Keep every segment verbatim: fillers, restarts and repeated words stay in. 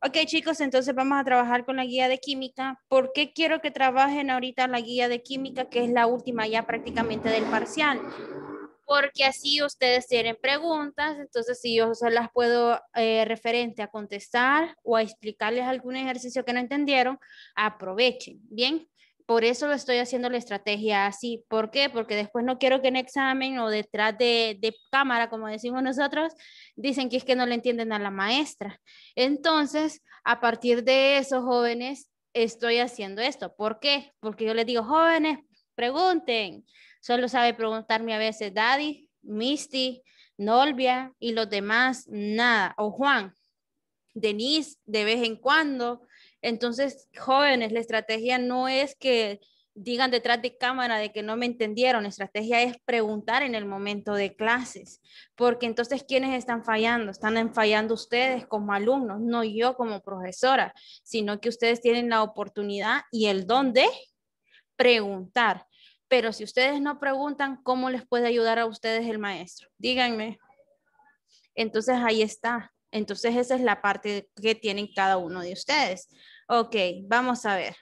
Ok, chicos, entonces vamos a trabajar con la guía de química. ¿Por qué quiero que trabajen ahorita la guía de química, que es la última ya prácticamente del parcial? Porque así ustedes tienen preguntas, entonces si yo se las puedo eh, referente a contestar o a explicarles algún ejercicio que no entendieron, aprovechen, ¿bien? Por eso lo estoy haciendo la estrategia así. ¿Por qué? Porque después no quiero que en examen o detrás de, de cámara, como decimos nosotros, dicen que es que no le entienden a la maestra. Entonces, a partir de eso, jóvenes, estoy haciendo esto. ¿Por qué? Porque yo les digo, jóvenes, pregunten. Solo sabe preguntarme a veces Daddy, Misty, Nolvia y los demás nada. O Juan, Denise de vez en cuando. Entonces, jóvenes, la estrategia no es que digan detrás de cámara de que no me entendieron. La estrategia es preguntar en el momento de clases. Porque entonces, ¿quiénes están fallando? Están fallando ustedes como alumnos, no yo como profesora, sino que ustedes tienen la oportunidad y el don de preguntar. Pero si ustedes no preguntan, ¿cómo les puede ayudar a ustedes el maestro? Díganme. Entonces ahí está. Entonces esa es la parte que tienen cada uno de ustedes. Ok, vamos a ver.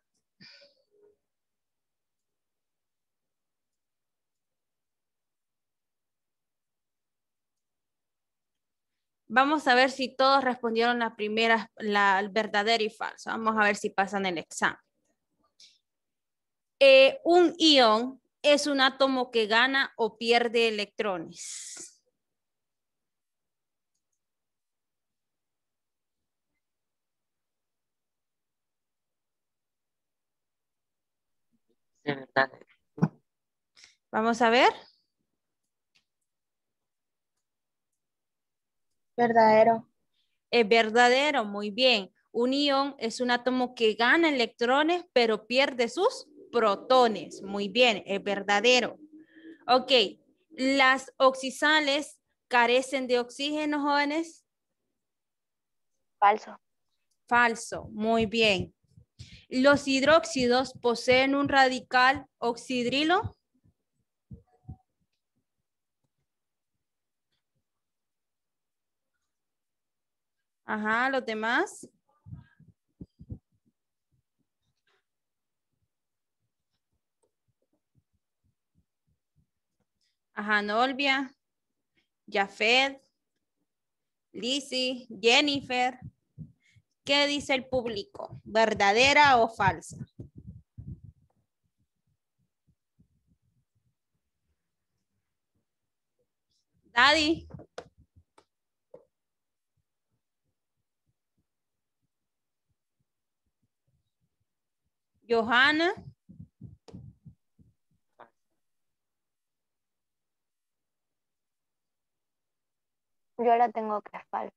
Vamos a ver si todos respondieron las primeras, la verdadera y falsa. Vamos a ver si pasan el examen. Eh, un ion es un átomo que gana o pierde electrones. De verdad. Vamos a ver. Verdadero. Es verdadero, muy bien. Un ion es un átomo que gana electrones, pero pierde sus protones. Muy bien, es verdadero. Ok, las oxisales carecen de oxígeno, jóvenes. Falso. Falso, muy bien. Los hidróxidos poseen un radical oxidrilo. Ajá, los demás. Ajá, Nolvia, Jafet, Lizzie, Jennifer. ¿Qué dice el público? ¿Verdadera o falsa? Daddy. Johanna. Yo la tengo que es falso.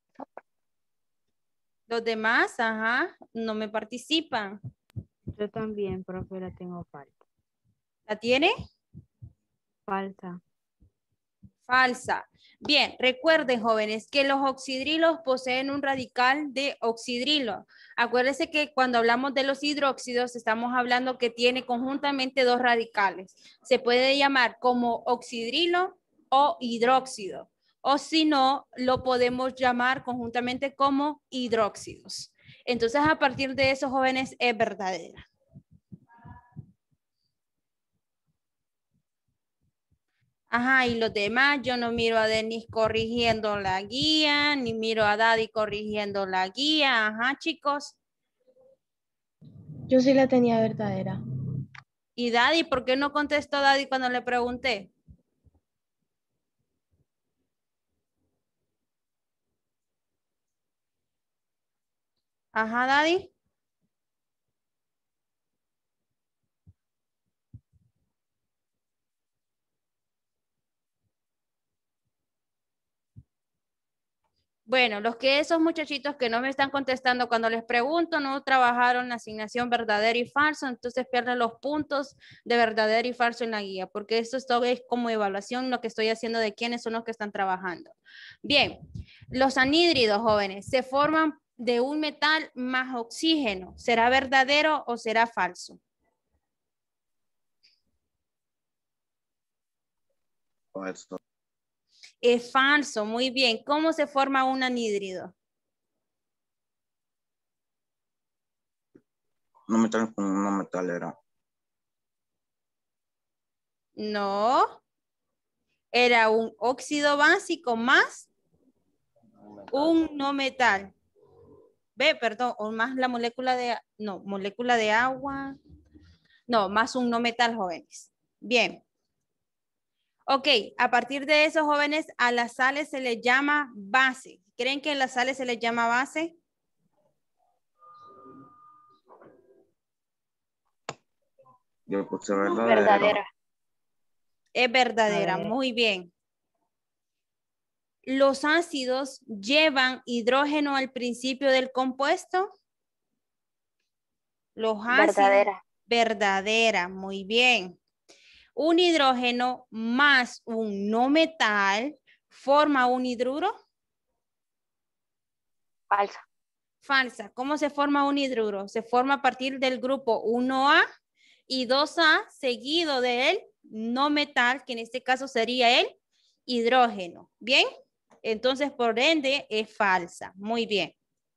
Los demás, ajá, no me participan. Yo también, profe, la tengo falsa. ¿La tiene? Falsa. Falsa. Bien, recuerden, jóvenes, que los oxidrilos poseen un radical de oxidrilo. Acuérdense que cuando hablamos de los hidróxidos, estamos hablando que tiene conjuntamente dos radicales. Se puede llamar como oxidrilo o hidróxido. O si no, lo podemos llamar conjuntamente como hidróxidos. Entonces, a partir de eso, jóvenes, es verdadera. Ajá, y los demás, yo no miro a Denis corrigiendo la guía, ni miro a Daddy corrigiendo la guía. Ajá, chicos. Yo sí la tenía verdadera. Y Daddy, ¿por qué no contestó Daddy cuando le pregunté? Ajá, Daddy. Bueno, los que esos muchachitos que no me están contestando cuando les pregunto no trabajaron la asignación verdadero y falso, entonces pierden los puntos de verdadero y falso en la guía, porque esto es todo es como evaluación lo que estoy haciendo de quiénes son los que están trabajando. Bien, los anhídridos, jóvenes, se forman de un metal más oxígeno. ¿Será verdadero o será falso? Falso. Es falso, muy bien. ¿Cómo se forma un anhídrido? No metal con una metalera. No. Era un óxido básico más un no metal. Ve, perdón, o más la molécula de, no, molécula de agua. No, más un no metal, jóvenes. Bien. Ok, a partir de eso, jóvenes, a las sales se les llama base. ¿Creen que a las sales se les llama base? Yo puse verdadero. Verdadera. Es verdadera, Verdadera. muy bien. ¿Los ácidos llevan hidrógeno al principio del compuesto? Los ácidos. Verdadera. Verdadera, muy bien. Un hidrógeno más un no metal forma un hidruro. Falsa. Falsa. ¿Cómo se forma un hidruro? Se forma a partir del grupo uno A y dos A seguido del no metal, que en este caso sería el hidrógeno. ¿Bien? Entonces, por ende, es falsa. Muy bien.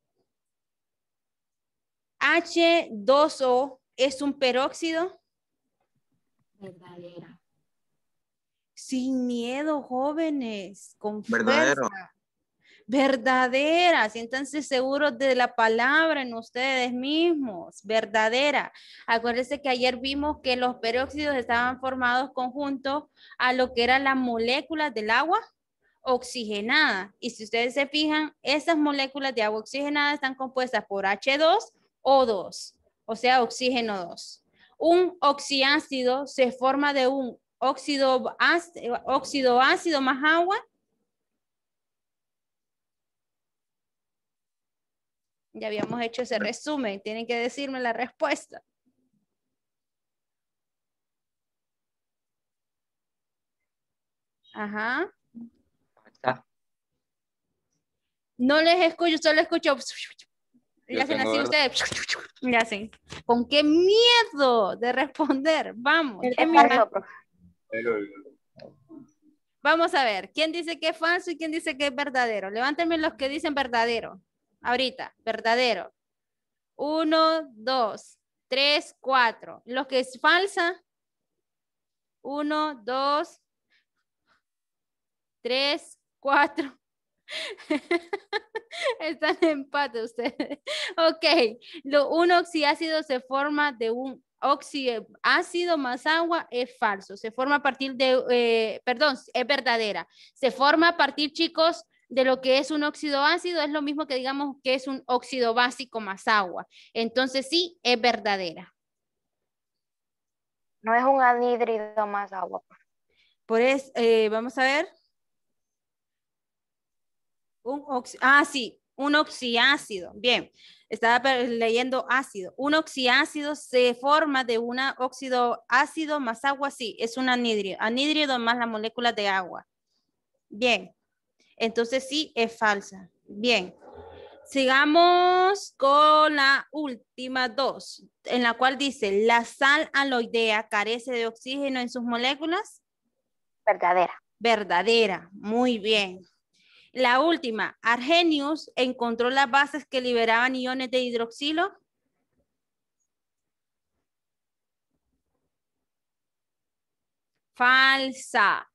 H dos O es un peróxido. Verdadera. Sin miedo, jóvenes, con Verdadero. fuerza. Verdadera, siéntanse seguros de la palabra en ustedes mismos, verdadera. Acuérdense que ayer vimos que los peróxidos estaban formados conjuntos a lo que eran las moléculas del agua oxigenada. Y si ustedes se fijan, esas moléculas de agua oxigenada están compuestas por H dos O dos, o sea, oxígeno dos. Un oxiácido se forma de un óxido, óxido ácido más agua. Ya habíamos hecho ese resumen. Tienen que decirme la respuesta. Ajá. No les escucho, solo escucho. Le hacen así ustedes. Le hacen. ¿Con qué miedo de responder? Vamos. Es ¿quién me falso, va- profe. Vamos a ver. ¿Quién dice que es falso y quién dice que es verdadero? Levántenme los que dicen verdadero. Ahorita, verdadero. Uno, dos, tres, cuatro. Los que es falsa. Uno, dos, tres, cuatro. Están en empate ustedes. Ok, lo, un oxiácido se forma de un oxiácido más agua, es falso. Se forma a partir de, eh, perdón, es verdadera. Se forma a partir, chicos, de lo que es un óxido ácido, es lo mismo que digamos que es un óxido básico más agua. Entonces sí, es verdadera. No es un anhídrido más agua. Por eso, eh, vamos a ver. Un oxi ah, sí, un oxiácido. Bien, estaba leyendo ácido. Un oxiácido se forma de un óxido ácido más agua, sí, es un anhídrido. Anhídrido más la molécula de agua. Bien, entonces sí, es falsa. Bien, sigamos con la última dos, en la cual dice, ¿la sal aloidea carece de oxígeno en sus moléculas? Verdadera. Verdadera, muy bien. La última, Arrhenius encontró las bases que liberaban iones de hidroxilo. Falsa.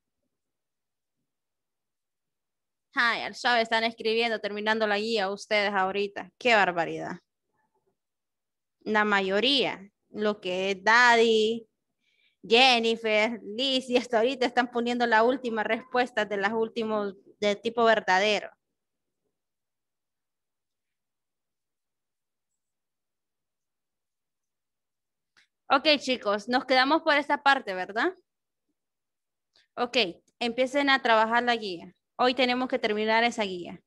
Ay, al suave están escribiendo, terminando la guía ustedes ahorita. Qué barbaridad. La mayoría, lo que es Daddy, Jennifer, Liz, y hasta ahorita están poniendo la última respuesta de las últimos de tipo verdadero. Ok, chicos, nos quedamos por esta parte, ¿verdad? Ok, empiecen a trabajar la guía. Hoy tenemos que terminar esa guía.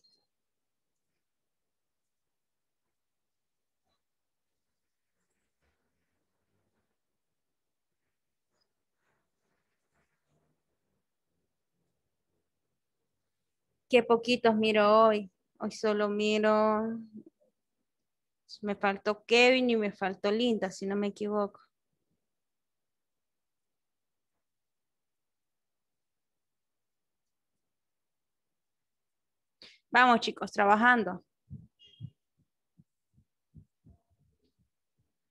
Qué poquitos miro hoy. Hoy solo miro. Me faltó Kevin y me faltó Linda, si no me equivoco. Vamos, chicos, trabajando.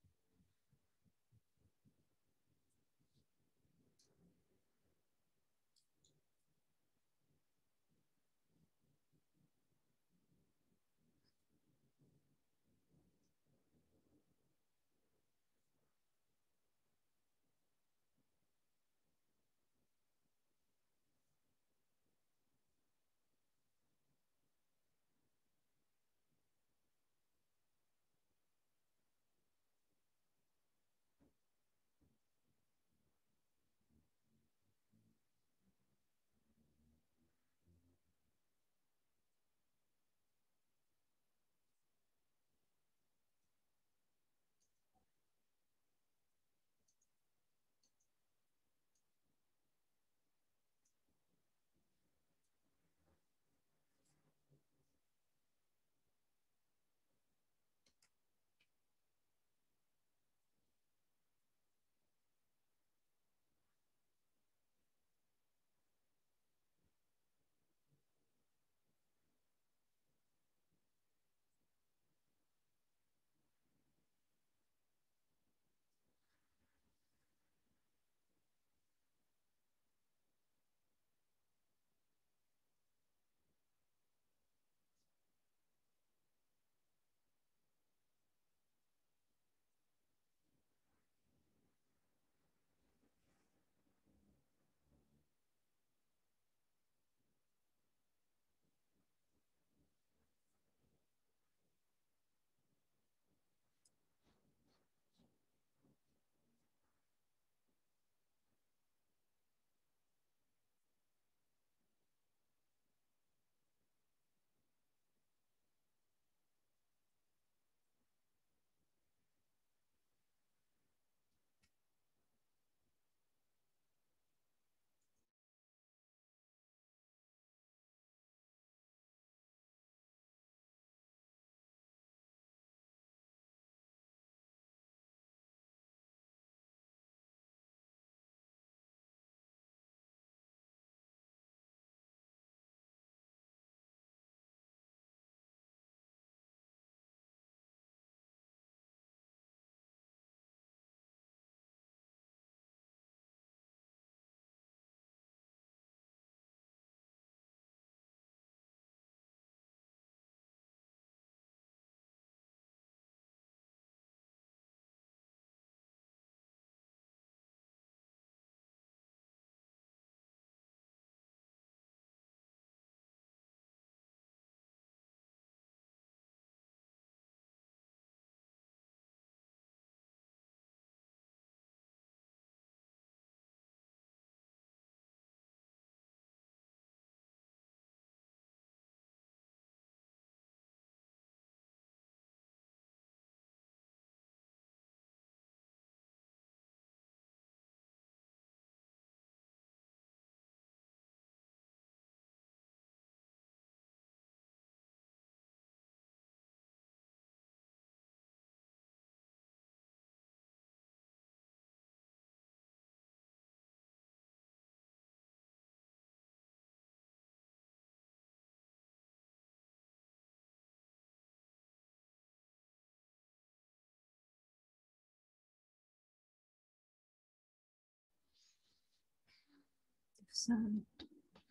santo.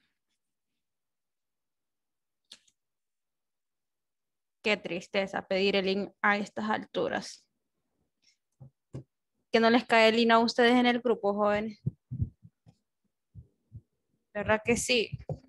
Qué tristeza pedir el I N a estas alturas. Que no les cae el I N a ustedes en el grupo, jóvenes. ¿Verdad que sí?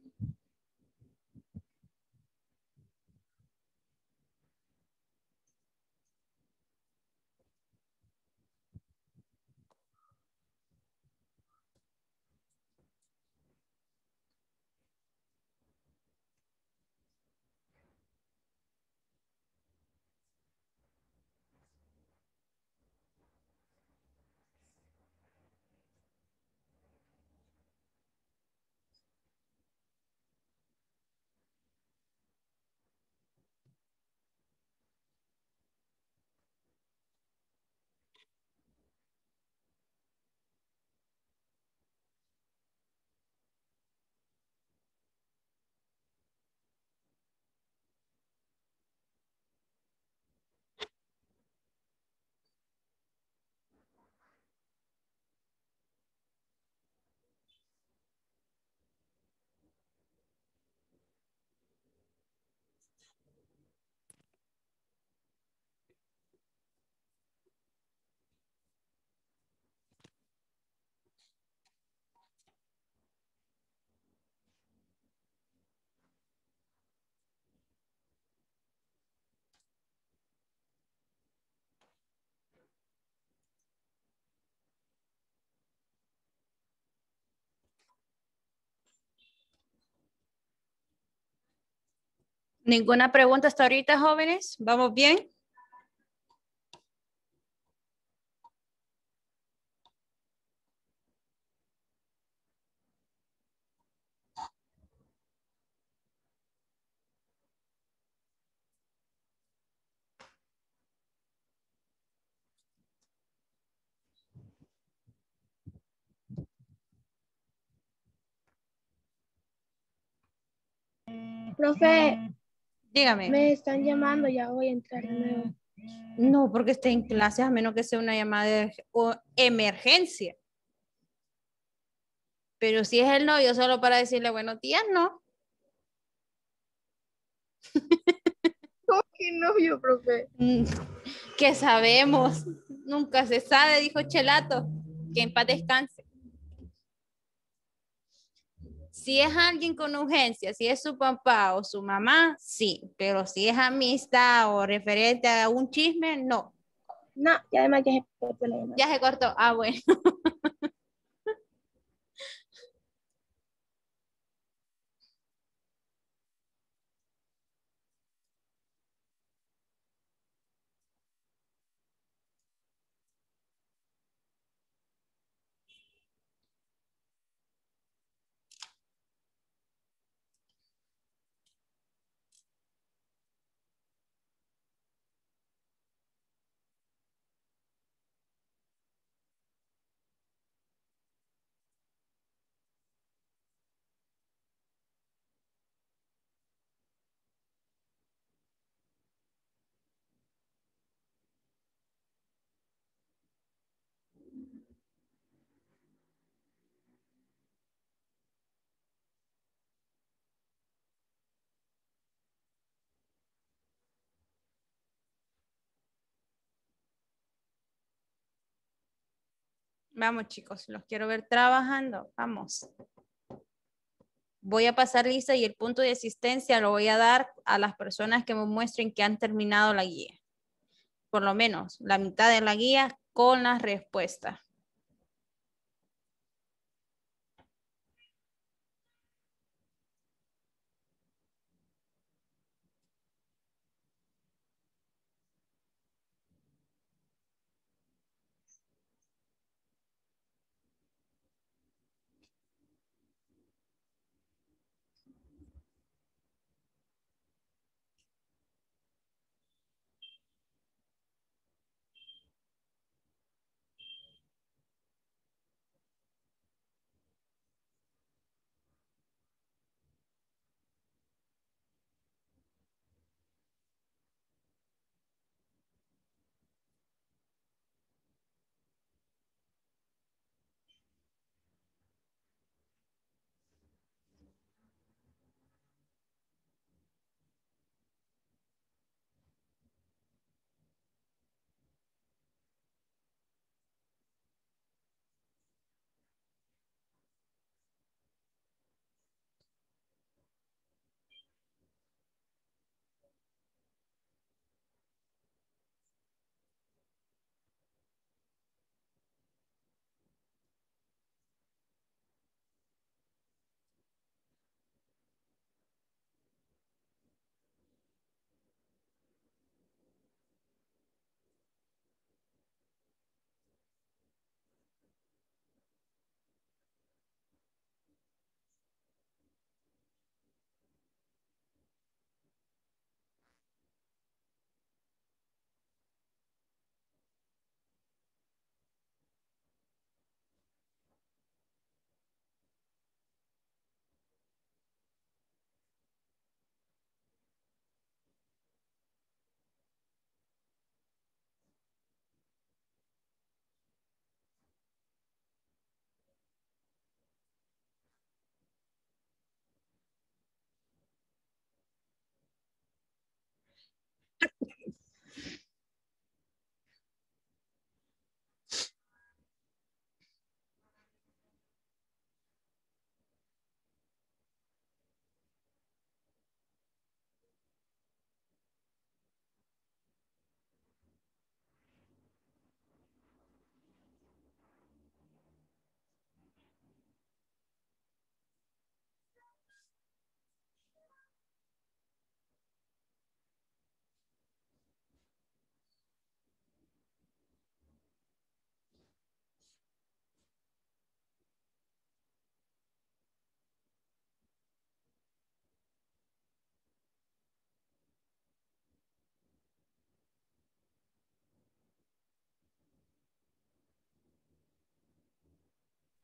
¿Ninguna pregunta hasta ahorita, jóvenes? ¿Vamos bien? Profe, Dígame. me están llamando, ya voy a entrar de nuevo. No, porque esté en clases, a menos que sea una llamada de o emergencia. Pero si es el novio solo para decirle buenos días, no. ¿Cómo que novio, profe? Mm, que sabemos. Nunca se sabe, dijo Chelato. Que en paz descanse. Si es alguien con urgencia, si es su papá o su mamá, sí. Pero si es amistad o referente a un chisme, no. No, y además ya se cortó la llamada. Ya se cortó. Ah, bueno. Vamos, chicos, los quiero ver trabajando. Vamos. Voy a pasar lista y el punto de asistencia lo voy a dar a las personas que me muestren que han terminado la guía. Por lo menos la mitad de la guía con las respuestas.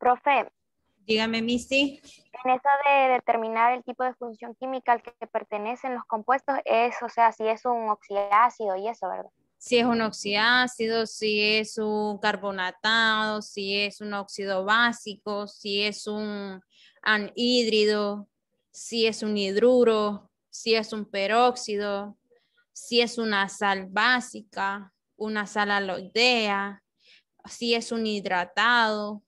Profe, Dígame, Missy. en eso de determinar el tipo de función química al que pertenecen los compuestos es, o sea, si es un oxiácido y eso, ¿verdad? Si es un oxiácido, si es un carbonatado, si es un óxido básico, si es un anhídrido, si es un hidruro, si es un peróxido, si es una sal básica, una sal aloidea, si es un hidratado.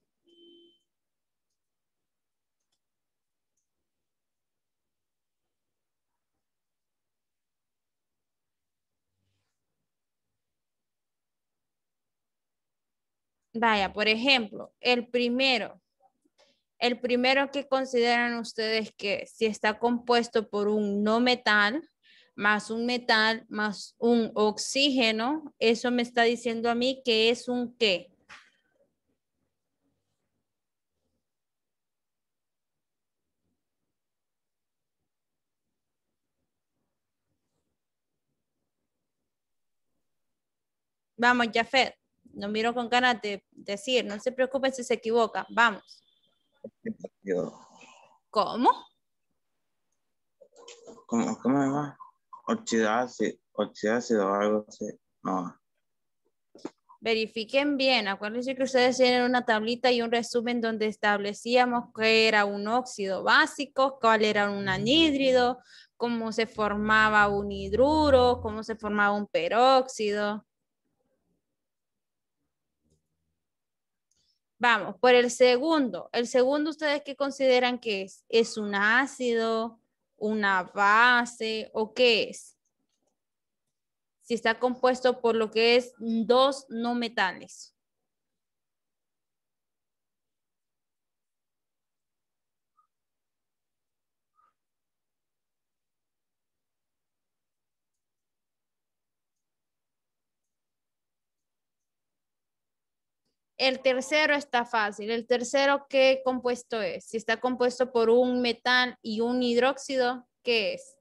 Vaya, por ejemplo, el primero, el primero que consideran ustedes que si está compuesto por un no metal, más un metal, más un oxígeno, eso me está diciendo a mí que es un ¿qué? Vamos, Jafet, no miro con ganas de decir, no se preocupen si se equivoca, vamos. Yo, ¿Cómo? ¿cómo, cómo se llama? Oxidácido, oxidácido o algo así. No. Verifiquen bien, acuérdense que ustedes tienen una tablita y un resumen donde establecíamos qué era un óxido básico, cuál era un anhídrido, cómo se formaba un hidruro, cómo se formaba un peróxido. Vamos, por el segundo. El segundo, ¿ustedes qué consideran que es? ¿Es un ácido, una base o qué es? Si está compuesto por lo que es dos no metales. El tercero está fácil. El tercero, ¿qué compuesto es? Si está compuesto por un metal y un hidróxido, ¿qué es?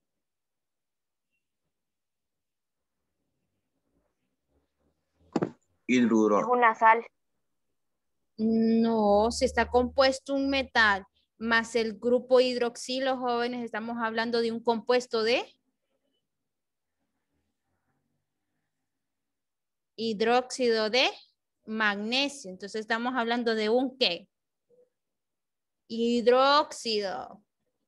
Hidruro. Es una sal. No, si está compuesto un metal más el grupo hidroxilo, jóvenes, estamos hablando de un compuesto de hidróxido de magnesio. Entonces estamos hablando de un ¿qué? Hidróxido.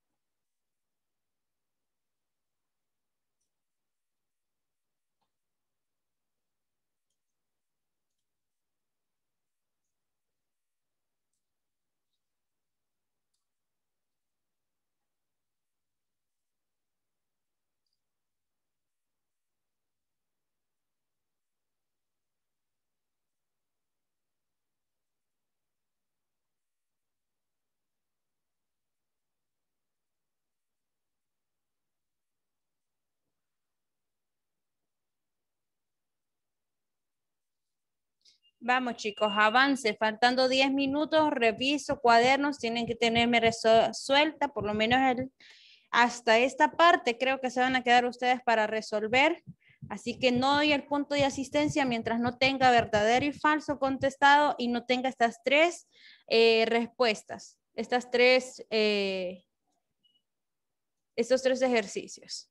Vamos chicos, avance, faltando diez minutos, reviso cuadernos, tienen que tenerme resuelta, por lo menos el, hasta esta parte creo que se van a quedar ustedes para resolver, así que no doy el punto de asistencia mientras no tenga verdadero y falso contestado y no tenga estas tres eh, respuestas, estas tres, eh, estos tres ejercicios.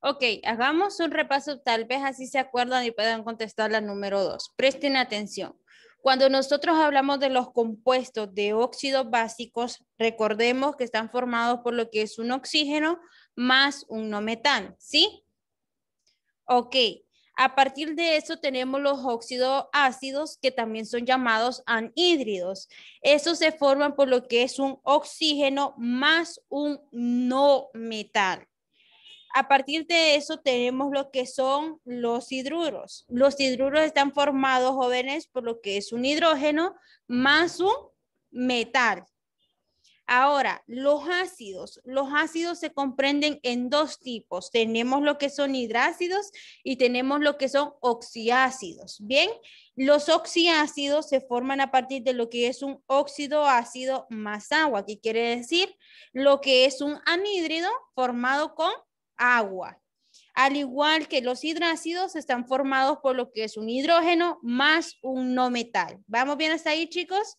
Ok, hagamos un repaso, tal vez así se acuerdan y puedan contestar la número dos. Presten atención. Cuando nosotros hablamos de los compuestos de óxidos básicos, recordemos que están formados por lo que es un oxígeno más un no metal, ¿sí? Ok, a partir de eso tenemos los óxidos ácidos que también son llamados anhídridos. Esos se forman por lo que es un oxígeno más un no metal. A partir de eso tenemos lo que son los hidruros. Los hidruros están formados, jóvenes, por lo que es un hidrógeno más un metal. Ahora, los ácidos. Los ácidos se comprenden en dos tipos. Tenemos lo que son hidrácidos y tenemos lo que son oxiácidos. Bien, los oxiácidos se forman a partir de lo que es un óxido ácido más agua. ¿Qué quiere decir? Lo que es un anhídrido formado con agua. Al igual que los hidrácidos están formados por lo que es un hidrógeno más un no metal. ¿Vamos bien hasta ahí, chicos?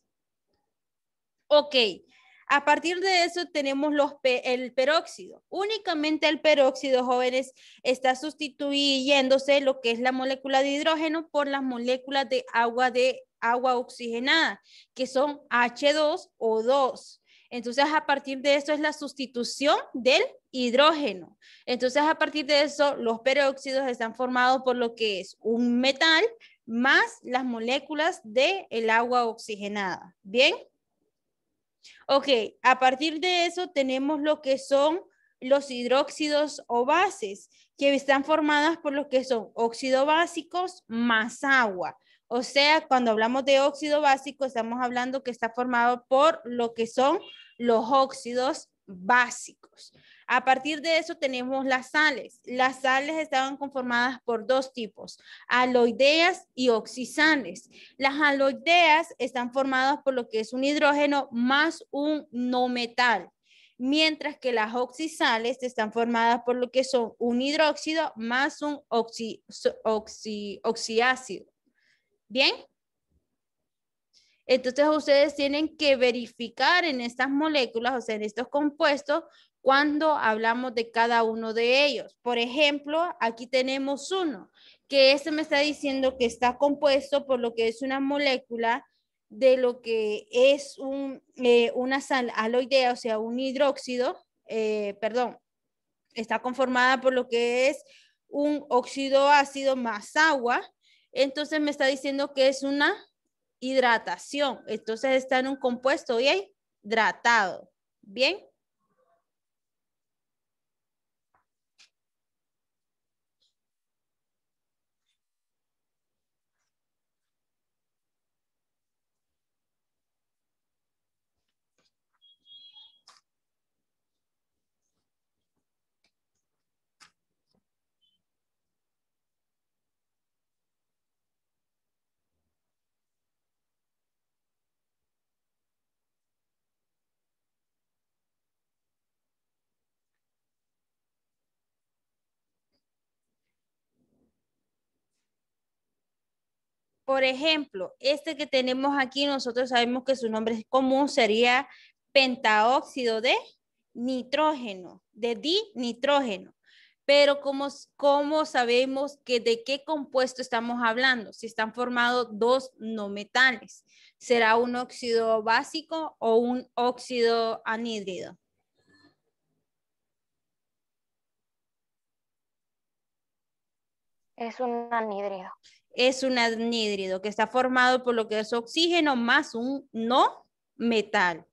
Ok. A partir de eso tenemos los, el peróxido. Únicamente el peróxido, jóvenes, está sustituyéndose lo que es la molécula de hidrógeno por las moléculas de agua de agua oxigenada, que son H dos O dos. Entonces, a partir de eso es la sustitución del hidrógeno. Entonces, a partir de eso, los peróxidos están formados por lo que es un metal más las moléculas del agua oxigenada. ¿Bien? Ok, a partir de eso tenemos lo que son los hidróxidos o bases, que están formadas por lo que son óxidos básicos más agua. O sea, cuando hablamos de óxido básico, estamos hablando que está formado por lo que son los óxidos básicos. A partir de eso tenemos las sales. Las sales estaban conformadas por dos tipos, aloideas y oxisales. Las aloideas están formadas por lo que es un hidrógeno más un no metal, mientras que las oxisales están formadas por lo que son un hidróxido más un oxi, oxi, oxiácido. ¿Bien? Entonces ustedes tienen que verificar en estas moléculas, o sea, en estos compuestos, cuando hablamos de cada uno de ellos. Por ejemplo, aquí tenemos uno, que este me está diciendo que está compuesto por lo que es una molécula de lo que es un, eh, una sal aloidea, o sea, un hidróxido, eh, perdón, está conformada por lo que es un óxido ácido más agua. Entonces me está diciendo que es una hidratación. Entonces está en un compuesto bien hidratado. Bien. Por ejemplo, este que tenemos aquí, nosotros sabemos que su nombre común sería pentaóxido de nitrógeno, de dinitrógeno. Pero ¿cómo, cómo sabemos que de qué compuesto estamos hablando? Si están formados dos no metales. ¿Será un óxido básico o un óxido anhídrido? Es un anhídrido. Es un anhídrido que está formado por lo que es oxígeno más un no metal.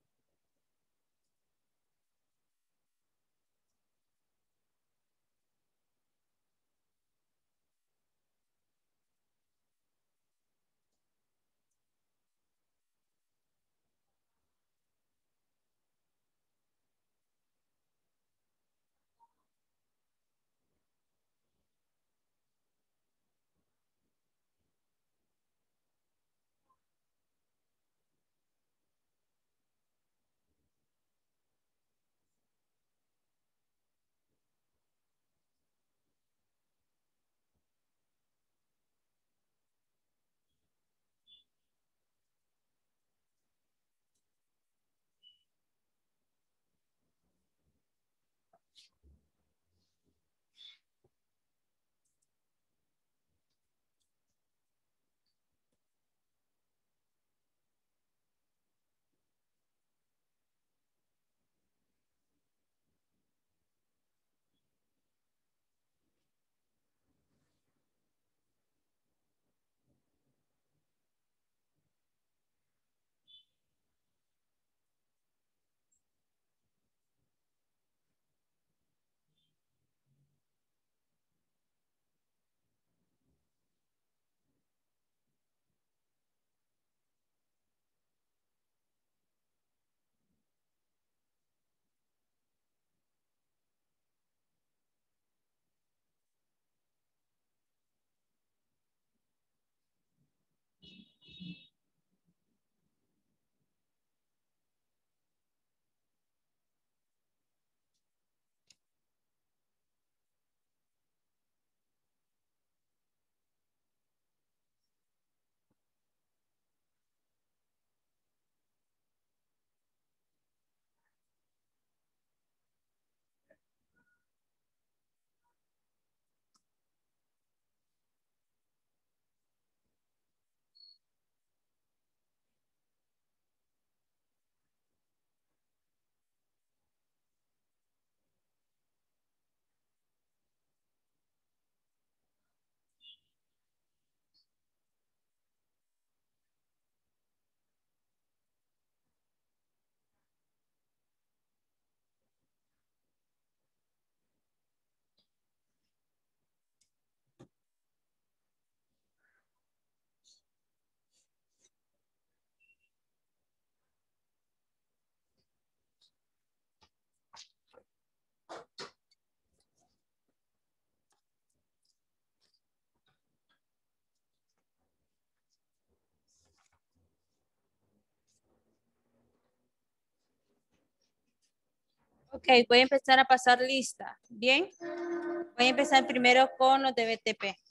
Ok, voy a empezar a pasar lista. Bien. Voy a empezar primero con los de B T P.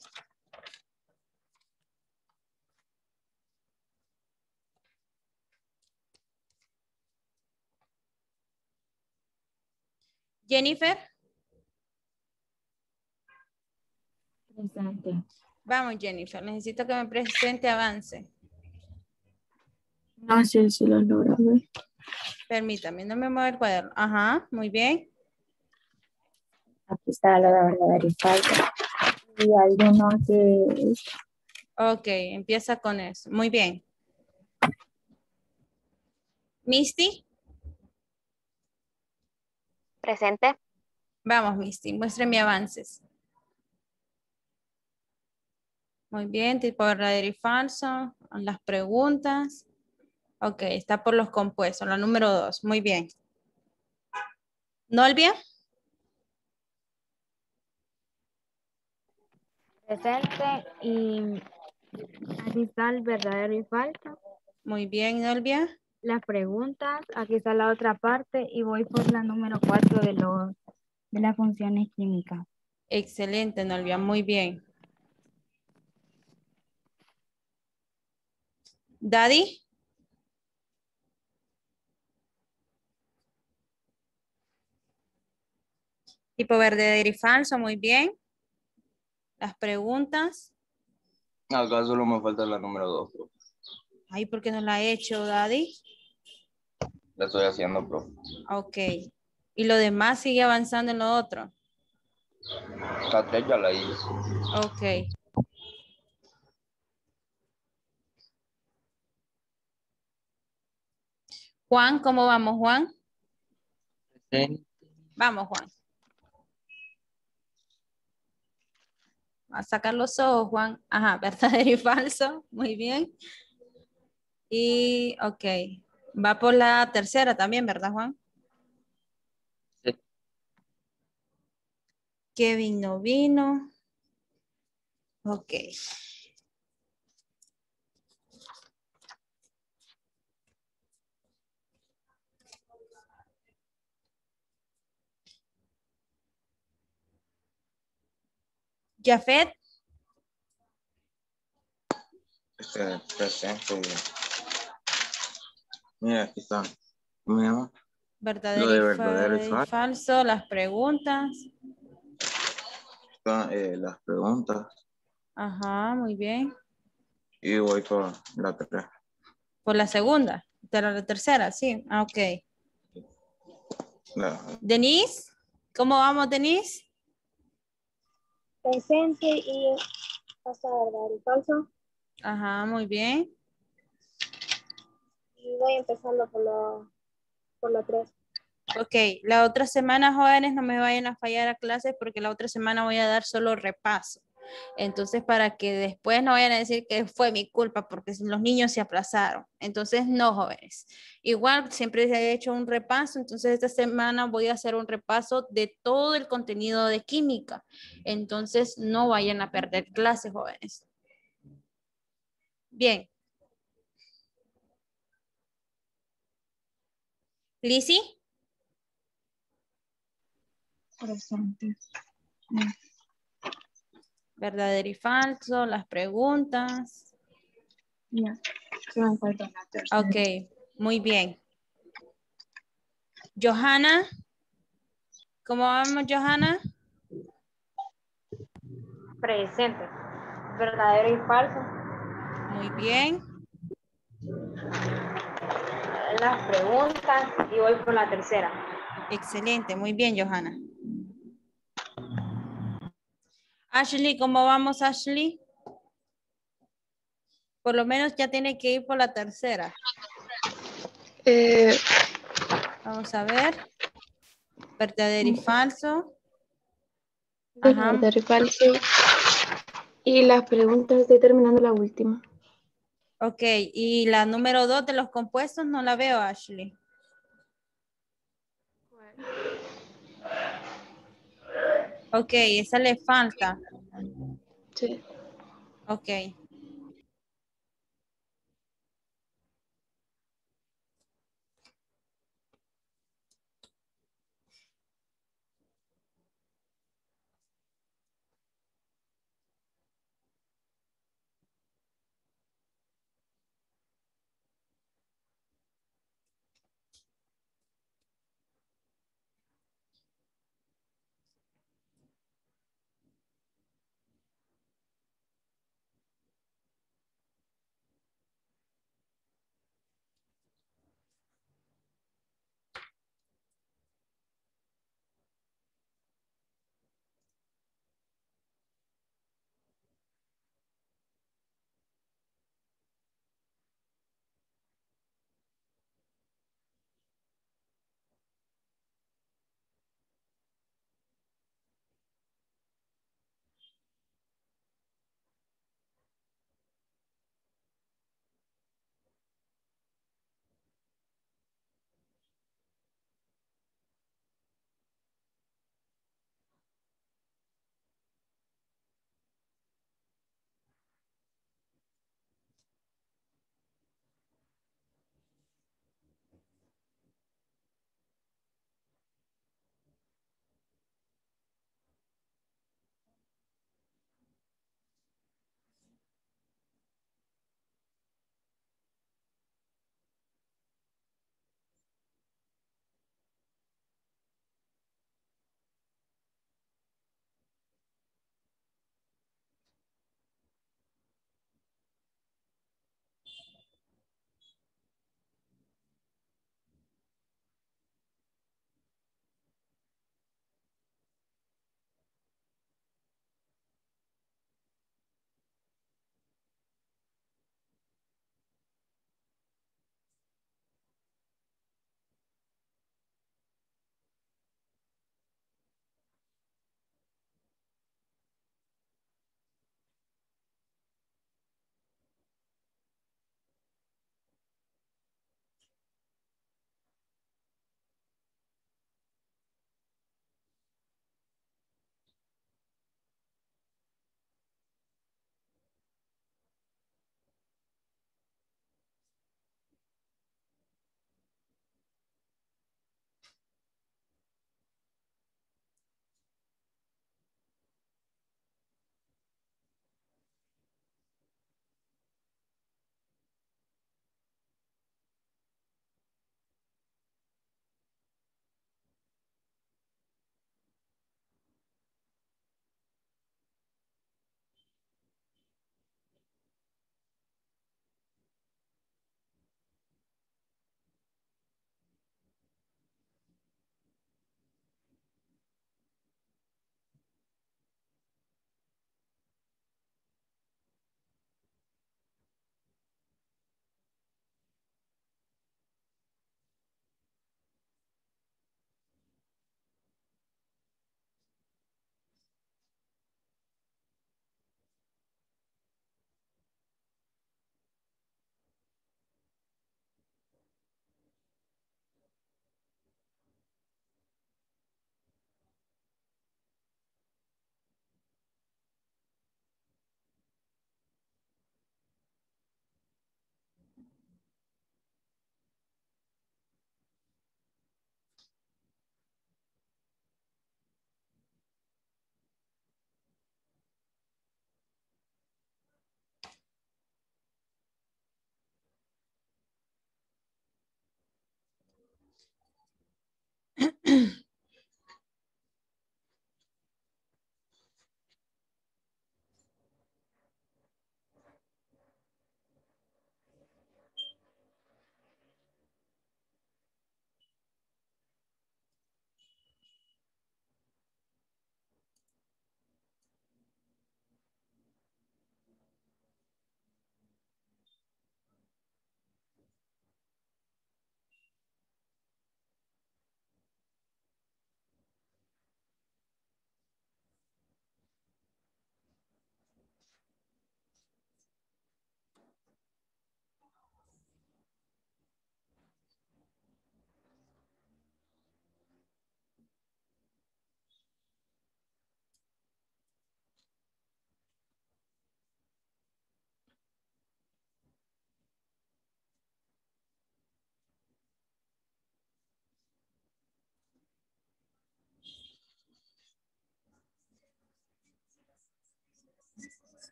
Jennifer. Presente. Vamos, Jennifer. Necesito que me presente avance. No sé si lo logro ver. Permítame, no me mueva el cuaderno. Ajá, muy bien. Aquí está lo de verdadero y falso. Y hay uno que es Ok, empieza con eso. Muy bien. Misty. Presente. Vamos, Misty, muéstrame avances. Muy bien, tipo verdadero y falso. Las preguntas. Ok, está por los compuestos, la número dos. Muy bien. Nolvia. Presente y aquí está el verdadero y falso. Muy bien, Nolvia. Las preguntas, aquí está la otra parte y voy por la número cuatro de los de las funciones químicas. Excelente, Nolvia, muy bien. Daddy. Tipo verdadero y falso, muy bien. Las preguntas. Acá solo me falta la número dos, profe. Ay, ¿por qué no la he hecho, Daddy? La estoy haciendo, profe. Ok. Y lo demás sigue avanzando en lo otro. La tres ya la hice. Ok. Juan, ¿cómo vamos, Juan? Sí. Vamos, Juan. A sacar los ojos, Juan. Ajá, verdadero y falso. Muy bien. Y, ok. Va por la tercera también, ¿verdad, Juan? Sí. Kevin no vino. Ok. Jafet. Este, presente. Mira, aquí está. ¿Cómo se llama? Verdadero, Lo de y, verdadero y fa- y falso. falso. Las preguntas. Están eh, las preguntas. Ajá, muy bien. Y voy por la tres. Por la segunda. De la tercera, sí. Ah, ok. La, Denise. ¿Cómo vamos, Denise? Presente y pasa verdadero y falso. Ajá, muy bien. Y voy empezando por la, por la tres. Ok, la otra semana, jóvenes, no me vayan a fallar a clases porque la otra semana voy a dar solo repaso. Entonces, para que después no vayan a decir que fue mi culpa porque los niños se aplazaron. Entonces, no, jóvenes. Igual, siempre he hecho un repaso. Entonces, esta semana voy a hacer un repaso de todo el contenido de química. Entonces, no vayan a perder clases, jóvenes. Bien. Lizzy. Presente. Verdadero y falso, las preguntas. Ya, se me falta la tercera. Ok, muy bien. Johanna. ¿Cómo vamos, Johanna? Presente. Verdadero y falso. Muy bien. Las preguntas y voy por la tercera. Excelente, muy bien, Johanna. Ashley, ¿cómo vamos, Ashley? Por lo menos ya tiene que ir por la tercera. Eh, Vamos a ver. Verdadero y falso. Ajá. verdadero y falso. Y las preguntas, estoy terminando la última. Ok, y la número dos de los compuestos no la veo, Ashley. Ok, esa le falta. Sí. Ok.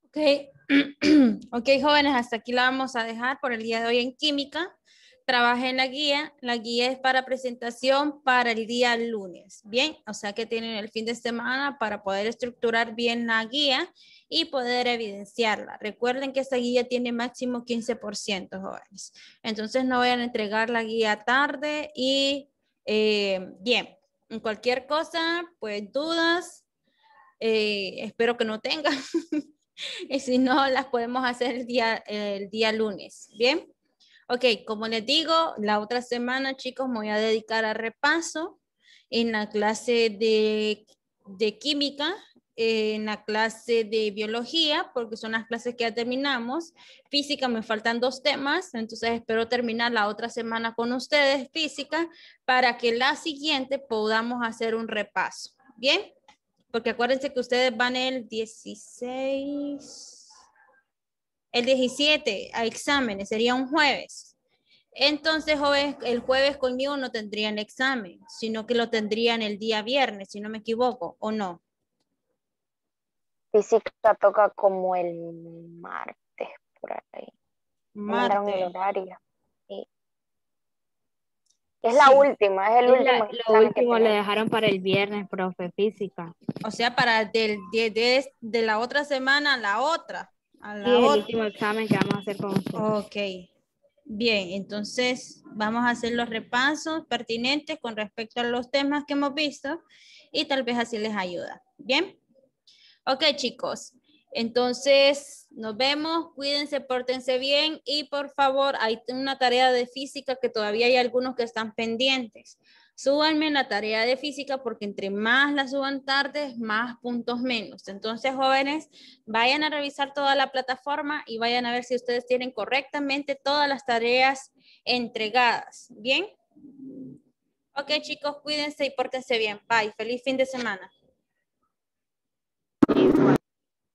Ok, ok, jóvenes, hasta aquí la vamos a dejar por el día de hoy en química. Trabajen la guía. La guía es para presentación para el día lunes. Bien, o sea que tienen el fin de semana para poder estructurar bien la guía y poder evidenciarla. Recuerden que esta guía tiene máximo quince por ciento, jóvenes. Entonces no vayan a entregar la guía tarde y eh, bien, en cualquier cosa, pues dudas, eh, espero que no tengan. Y si no, las podemos hacer el día, el día lunes. Bien. Ok, como les digo, la otra semana, chicos, me voy a dedicar a repaso en la clase de, de química, en la clase de biología, porque son las clases que ya terminamos. Física, me faltan dos temas, entonces espero terminar la otra semana con ustedes, física, para que la siguiente podamos hacer un repaso. Bien, porque acuérdense que ustedes van el dieciséis... El diecisiete a exámenes, sería un jueves. Entonces, jóvenes, el jueves conmigo no tendrían examen, sino que lo tendrían el día viernes, si no me equivoco, ¿o no? Física toca como el martes, por ahí. Me mandaron el Martes. horario. Sí. Es Sí. la última, es el Es último la- examen lo que último le tenemos. dejaron para el viernes, profe, física. O sea, para del, de, de, de la otra semana a la otra. A Sí, la es el otra. último examen que vamos a hacer con usted. Ok. Bien, entonces vamos a hacer los repasos pertinentes con respecto a los temas que hemos visto y tal vez así les ayuda. Bien. Ok, chicos. Entonces, nos vemos. Cuídense, pórtense bien y por favor, hay una tarea de física que todavía hay algunos que están pendientes. Súbanme la tarea de física porque entre más la suban tarde, más puntos menos. Entonces, jóvenes, vayan a revisar toda la plataforma y vayan a ver si ustedes tienen correctamente todas las tareas entregadas. ¿Bien? Ok, chicos, cuídense y pórtense bien. Bye. Feliz fin de semana.